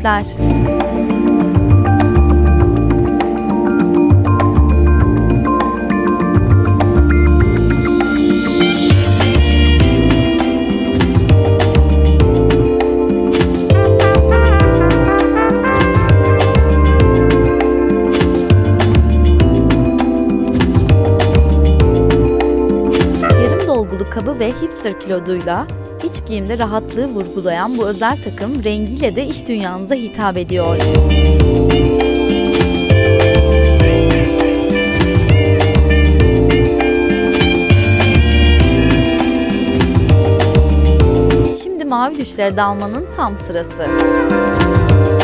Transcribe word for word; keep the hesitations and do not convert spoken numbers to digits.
düşler. Dolgulu kabı ve hipster kiloduyla iç giyimde rahatlığı vurgulayan bu özel takım rengiyle de iş dünyanıza hitap ediyor. Şimdi mavi düşlere dalmanın tam sırası.